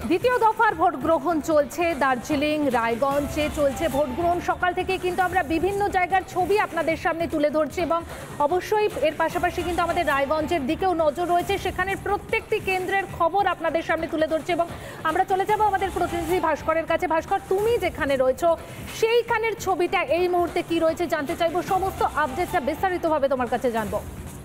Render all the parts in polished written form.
দ্বিতীয় দফার ভোট গ্রহণ চলছে দার্জিলিং রায়গঞ্জে চলছে ভোট গ্রহণ সকাল থেকে কিন্তু আমরা বিভিন্ন জায়গার ছবি আপনাদের সামনে তুলে ধরছি এবং অবশ্যই এর পাশাপাশি কিন্তু আমাদের রায়গঞ্জের দিকেও নজর রয়েছে সেখানের প্রত্যেকটি কেন্দ্রের খবর আপনাদের সামনে তুলে ধরছি এবং আমরা চলে যাব আমাদের প্রতিনিধি ভাস্করের কাছে। ভাস্কর, তুমি যেখানে রয়েছো সেইখানের ছবিটা এই মুহূর্তে কি রয়েছে জানতে চাইবো, সমস্ত আপডেটটা বিস্তারিতভাবে তোমার কাছে জানবো।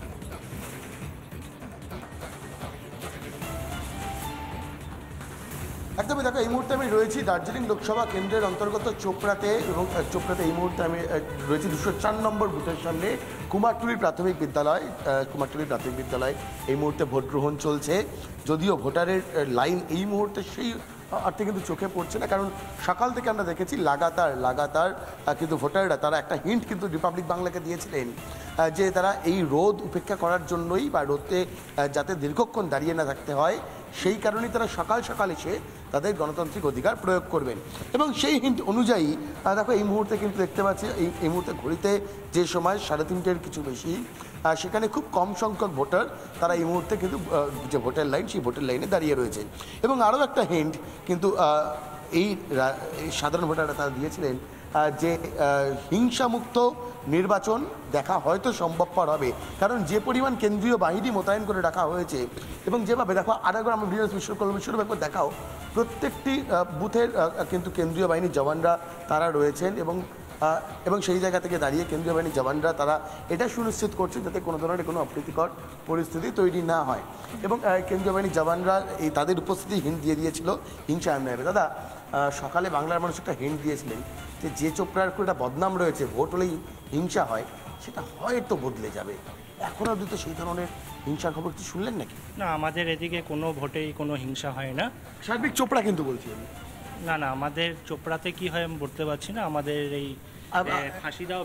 একদমই দেখো, এই মুহূর্তে আমি রয়েছি দার্জিলিং লোকসভা কেন্দ্রের অন্তর্গত চোপড়াতে এবং চোপড়াতে এই মুহূর্তে আমি রয়েছি 204 নম্বর বুথের সামনে কুমারটুলি প্রাথমিক বিদ্যালয়। কুমারটুলি প্রাথমিক বিদ্যালয় এই মুহূর্তে ভোট গ্রহণ চলছে, যদিও ভোটারের লাইন এই মুহূর্তে সেই অর্থে কিন্তু চোখে পড়ছে না, কারণ সকাল থেকে আমরা দেখেছি লাগাতার কিন্তু ভোটাররা তারা একটা হিন্ট কিন্তু রিপাবলিক বাংলাকে দিয়েছিলেন যে তারা এই রোদ উপেক্ষা করার জন্যই বা রোদে যাতে দীর্ঘক্ষণ দাঁড়িয়ে না থাকতে হয় সেই কারণেই তারা সকাল সকাল এসে তাদের গণতান্ত্রিক অধিকার প্রয়োগ করবেন। এবং সেই হিন্ট অনুযায়ী দেখো এই মুহূর্তে কিন্তু দেখতে পাচ্ছি এই মুহূর্তে ঘড়িতে যে সময় 3:30-এর কিছু বেশি, সেখানে খুব কম সংখ্যক ভোটার তারা এই মুহূর্তে কিন্তু যে ভোটার লাইন সেই ভোটার লাইনে দাঁড়িয়ে রয়েছে। এবং আরও একটা হিন্ট কিন্তু এই সাধারণ ভোটাররা তারা দিয়েছিলেন যে হিংসামুক্ত নির্বাচন দেখা হয়তো সম্ভবপর হবে, কারণ যে পরিমাণ কেন্দ্রীয় বাহিনী মোতায়েন করে রাখা হয়েছে এবং যেভাবে দেখো আরেকবার আমরা বিশ্বব্যাপী দেখাও প্রত্যেকটি বুথের কিন্তু কেন্দ্রীয় বাহিনীর জওয়ানরা তারা রয়েছেন এবং সেই জায়গা থেকে দাঁড়িয়ে কেন্দ্রীয় বাহিনীর জওয়ানরা তারা এটা সুনিশ্চিত করছে যাতে কোনো ধরনের কোনো অপ্রীতিকর পরিস্থিতি তৈরি না হয়। এবং কেন্দ্রীয় বাহিনীর জওয়ানরা এই তাদের উপস্থিতি হিন্ট দিয়ে দিয়েছিল হিংসা আনবে। দাদা, সকালে বাংলার মানুষ একটা হিন্ট দিয়েছিলেন যে চোপড়ার একটা বদনাম রয়েছে, ভোট হলেই হিংসা হয়, সেটা হয়তো বদলে যাবে। এখনও অবধি তো সেই ধরনের হিংসার খবর কি শুনলেন নাকি? না, আমাদের এদিকে কোনো ভোটেই কোনো হিংসা হয় না। সার্বিক চোপড়া কিন্তু বলছি আমি। না, আমাদের চোপড়াতে কি হয় আমি বলতে পারছি না। আমাদের এই ফাঁসিদাও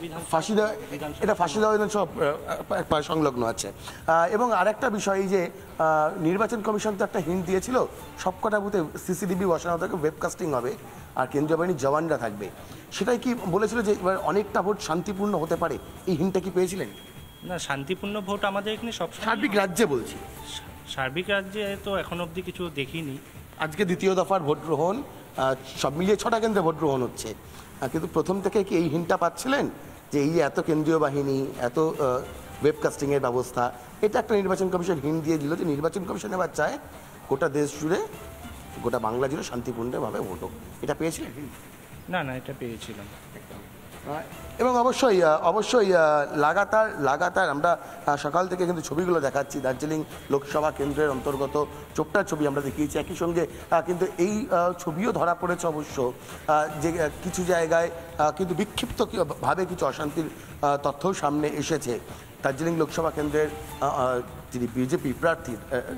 বিধানসভা সংলগ্ন আছে। এবং আরেকটা বিষয় যে নির্বাচন কমিশন তো একটা হিন্ট দিয়েছিল সবকটা বুথে সিসিটিভি বসানো থাকবে, ওয়েবকাস্টিং হবে আর কেন্দ্রীয় বাহিনীর জওয়ানরা থাকবে, সেটাই কি বলেছিল যে এবার অনেকটা ভোট শান্তিপূর্ণ হতে পারে? এই হিন্টটা কি পেয়েছিলেন? না, শান্তিপূর্ণ ভোট আমাদের এখানে সব সার্বিক রাজ্যে বলছি। সার্বিক রাজ্যে তো এখন অবধি কিছু দেখিনি। আজকে দ্বিতীয় দফার ভোট গ্রহণ, সব মিলিয়ে 6টা কেন্দ্রে ভোট গ্রহণ হচ্ছে, কিন্তু প্রথম থেকে কি এই হিন্টটা পাচ্ছিলেন যে এই যে এত কেন্দ্রীয় বাহিনী, এত ওয়েবকাস্টিংয়ের ব্যবস্থা, এটা একটা নির্বাচন কমিশন হিন্ট দিয়ে দিল যে নির্বাচন কমিশন এবার চায় গোটা দেশ জুড়ে, গোটা বাংলা জুড়ে শান্তিপূর্ণভাবে ভোট হোক? এটা পেয়েছিলেন? না, এটা পেয়েছিলাম। এবং অবশ্যই লাগাতার আমরা সকাল থেকে কিন্তু ছবিগুলো দেখাচ্ছি দার্জিলিং লোকসভা কেন্দ্রের অন্তর্গত চোপটার ছবি আমরা দেখিয়েছি। একই সঙ্গে কিন্তু এই ছবিও ধরা পড়েছে অবশ্য যে কিছু জায়গায় কিন্তু বিক্ষিপ্তভাবে কিছু অশান্তির তথ্যও সামনে এসেছে। দার্জিলিং লোকসভা কেন্দ্রের যিনি বিজেপি প্রার্থী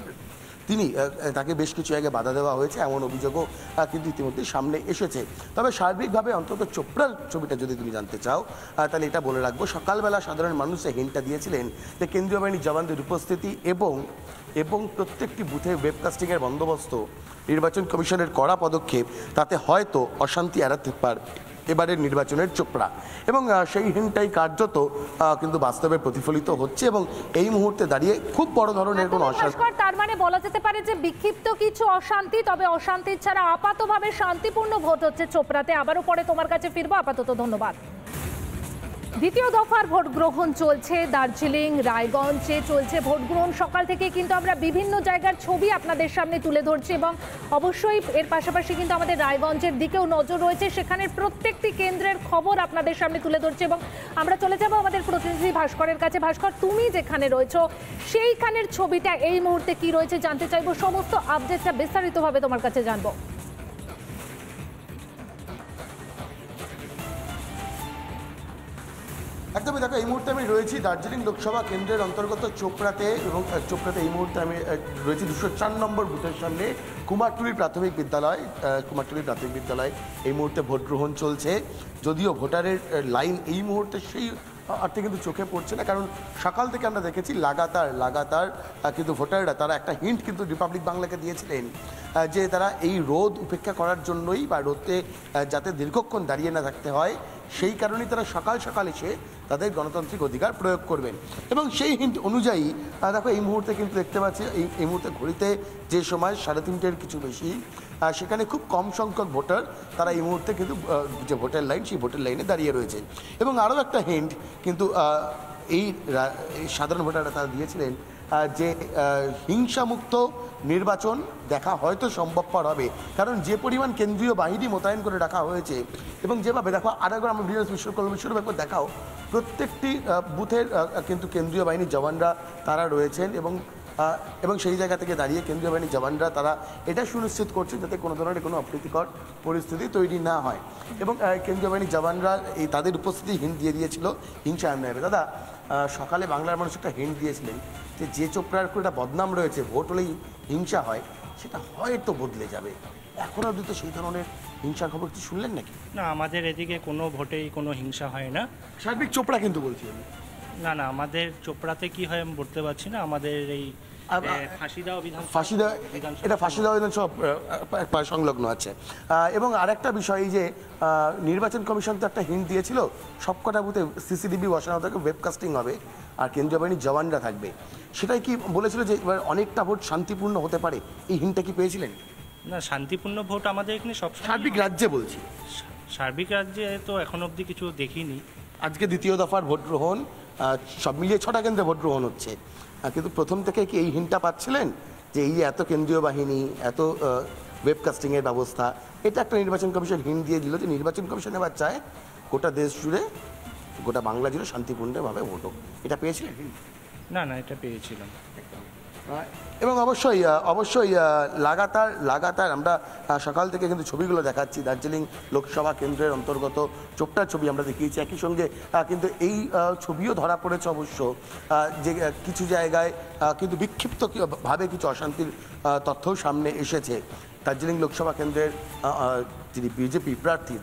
তাকে বেশ কিছু জায়গায় বাধা দেওয়া হয়েছে এমন অভিযোগও কিন্তু ইতিমধ্যে সামনে এসেছে। তবে সার্বিকভাবে অন্তত চোপড়ার ছবিটা যদি তুমি জানতে চাও তাহলে এটা বলে রাখবো, সকালবেলা সাধারণ মানুষ হিন্টটা দিয়েছিলেন যে কেন্দ্রীয় বাহিনীর জওয়ানদের উপস্থিতি এবং প্রত্যেকটি বুথে ওয়েবকাস্টিংয়ের বন্দোবস্ত, নির্বাচন কমিশনের কড়া পদক্ষেপ, তাতে হয়তো অশান্তি এড়াতে পারবে এবারের নির্বাচনের চোপড়া। এবং সেই হিন্টটাই কার্যত কিন্তু বাস্তবে প্রতিফলিত হচ্ছে এবং এই মুহূর্তে দাঁড়িয়ে খুব বড় ধরনের কোনো অশান্তি। তার মানে বলা যেতে পারে যে বিক্ষিপ্ত কিছু অশান্তি, তবে অশান্তি ছাড়া আপাতভাবে শান্তিপূর্ণ ভোট হচ্ছে চোপড়াতে। আবারও পরে তোমার কাছে ফিরবো, আপাতত ধন্যবাদ। দ্বিতীয় দফার ভোট গ্রহণ চলছে দার্জিলিং রায়গঞ্জে চলছে ভোট গ্রহণ সকাল থেকে কিন্তু আমরা বিভিন্ন জায়গার ছবি আপনাদের সামনে তুলে ধরছি এবং অবশ্যই এর পাশাপাশি কিন্তু আমাদের রায়গঞ্জের দিকেও নজর রয়েছে সেখানের প্রত্যেকটি কেন্দ্রের খবর আপনাদের সামনে তুলে ধরছি এবং আমরা চলে যাব আমাদের প্রতিনিধি ভাস্করের কাছে। ভাস্কর, তুমি যেখানে রয়েছো সেইখানের ছবিটা এই মুহূর্তে কি রয়েছে জানতে চাইবো, সমস্ত আপডেটটা বিস্তারিতভাবে তোমার কাছে জানবো। একদমই দেখো, এই মুহূর্তে আমি রয়েছি দার্জিলিং লোকসভা কেন্দ্রের অন্তর্গত চোপড়াতে এবং চোপড়াতে এই মুহূর্তে আমি রয়েছি 204 নম্বর বুথের সামনে কুমারটুলি প্রাথমিক বিদ্যালয়। কুমারটুলি প্রাথমিক বিদ্যালয় এই মুহূর্তে ভোট গ্রহণ চলছে, যদিও ভোটারের লাইন এই মুহূর্তে সেই অর্থে কিন্তু চোখে পড়ছে না, কারণ সকাল থেকে আমরা দেখেছি লাগাতার কিন্তু ভোটাররা তারা একটা হিন্ট কিন্তু রিপাবলিক বাংলাকে দিয়েছিলেন যে তারা এই রোদ উপেক্ষা করার জন্যই বা রোদে যাতে দীর্ঘক্ষণ দাঁড়িয়ে না থাকতে হয় সেই কারণেই তারা সকাল সকাল এসে তাদের গণতান্ত্রিক অধিকার প্রয়োগ করবেন। এবং সেই হিন্ট অনুযায়ী দেখো এই মুহূর্তে কিন্তু দেখতে পাচ্ছি এই মুহূর্তে ঘড়িতে যে সময় 3:30-এর কিছু বেশি, সেখানে খুব কম সংখ্যক ভোটার তারা এই মুহূর্তে কিন্তু যে ভোটার লাইন সেই ভোটার লাইনে দাঁড়িয়ে রয়েছে। এবং আরও একটা হিন্ট কিন্তু এই সাধারণ ভোটাররা তারা দিয়েছিলেন যে হিংসামুক্ত নির্বাচন দেখা হয়তো সম্ভবপর হবে, কারণ যে পরিমাণ কেন্দ্রীয় বাহিনী মোতায়েন করে রাখা হয়েছে এবং যেভাবে দেখো আরেকবার আমরা বিশ্বরূপ একবার দেখাও, প্রত্যেকটি বুথের কিন্তু কেন্দ্রীয় বাহিনীর জওয়ানরা তারা রয়েছেন এবং সেই জায়গা থেকে দাঁড়িয়ে কেন্দ্রীয় বাহিনীর জওয়ানরা তারা এটা সুনিশ্চিত করছে যাতে কোনো ধরনের কোনো অপ্রীতিকর পরিস্থিতি তৈরি না হয়। এবং কেন্দ্রীয় বাহিনীর জওয়ানরা এই তাদের উপস্থিতি হিন্ট দিয়ে দিয়েছিল হিংসা আনবে। দাদা, সকালে বাংলার মানুষ একটা হিন্ট দিয়েছিলেন যে চোপড়ার একটা বদনাম রয়েছে, ভোট হলেই হিংসা হয়, সেটা হয়তো বদলে যাবে। এখনও অবধি তো সেই ধরনের হিংসার খবর কিছু শুনলেন নাকি? না, আমাদের এদিকে কোনো ভোটেই কোনো হিংসা হয় না। সার্বিক চোপড়া কিন্তু বলছি আমি। না, আমাদের চোপড়াতে কি হয় আমি বলতে পারছি না। আমাদের এই ফাঁসিদাও এটা ফাঁসিদাও বিধানসভা সংলগ্ন আছে। এবং আরেকটা বিষয় যে নির্বাচন কমিশন তো একটা হিন্ট দিয়েছিল, সবকটা বুথে সিসিটিভি বসানো থাকবে, ওয়েবকাস্টিং হবে আর কেন্দ্রীয় বাহিনীর জওয়ানরা থাকবে। সেটাই কি বলেছিল যে এবার অনেকটা ভোট শান্তিপূর্ণ হতে পারে? এই হিন্টটা কি পেয়েছিলেন? না, শান্তিপূর্ণ ভোট আমাদের এখানে সব সার্বিক রাজ্যে বলছি। সার্বিক রাজ্যে তো এখন অবধি কিছু দেখিনি। আজকে দ্বিতীয় দফার ভোট গ্রহণ, সব মিলিয়ে 6টা কেন্দ্রে ভোট গ্রহণ হচ্ছে, কিন্তু প্রথম থেকে কি এই হিন্টটা পাচ্ছিলেন যে এই যে এত কেন্দ্রীয় বাহিনী, এত ওয়েবকাস্টিংয়ের ব্যবস্থা, এটা একটা নির্বাচন কমিশন হিন্ট দিয়ে দিল যে নির্বাচন কমিশন এবার চায় গোটা দেশ জুড়ে, গোটা বাংলা জুড়ে শান্তিপূর্ণভাবে ভোট হোক। এটা পেয়েছিলেন? না, এটা পেয়েছিলাম। এবং অবশ্যই লাগাতার আমরা সকাল থেকে কিন্তু ছবিগুলো দেখাচ্ছি। দার্জিলিং লোকসভা কেন্দ্রের অন্তর্গত চোপটার ছবি আমরা দেখিয়েছি, একই সঙ্গে কিন্তু এই ছবিও ধরা পড়েছে অবশ্য যে কিছু জায়গায় কিন্তু বিক্ষিপ্তভাবে কিছু অশান্তির তথ্যও সামনে এসেছে। দার্জিলিং লোকসভা কেন্দ্রের যিনি বিজেপি প্রার্থী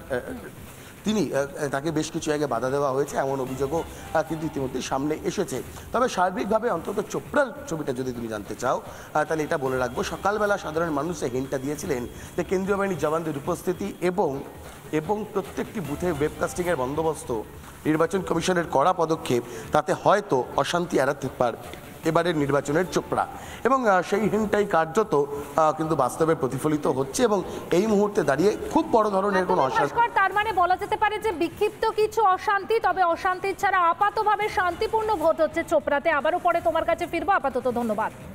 তাকে বেশ কিছু জায়গায় বাধা দেওয়া হয়েছে, এমন অভিযোগও কিন্তু ইতিমধ্যে সামনে এসেছে। তবে সার্বিকভাবে অন্তত চোপড়ার ছবিটা যদি তুমি জানতে চাও তাহলে এটা বলে রাখবো, সকালবেলা সাধারণ মানুষ হিন্টটা দিয়েছিলেন যে কেন্দ্রীয় বাহিনীর জওয়ানদের উপস্থিতি এবং প্রত্যেকটি বুথে ওয়েবকাস্টিংয়ের বন্দোবস্ত, নির্বাচন কমিশনের কড়া পদক্ষেপ, তাতে হয়তো অশান্তি এড়াতে পারবে এবারের নির্বাচনের চোপড়া। এবং সেই হিন্টটাই কার্যত কিন্তু বাস্তবে প্রতিফলিত হচ্ছে এবং এই মুহূর্তে দাঁড়িয়ে খুব বড় ধরনের কোনো অশান্তি। তার মানে বলা যেতে পারে যে বিক্ষিপ্ত কিছু অশান্তি, তবে অশান্তি ছাড়া আপাতভাবে শান্তিপূর্ণ ভোট হচ্ছে চোপড়াতে। আবারও পরে তোমার কাছে ফিরবো, আপাতত ধন্যবাদ।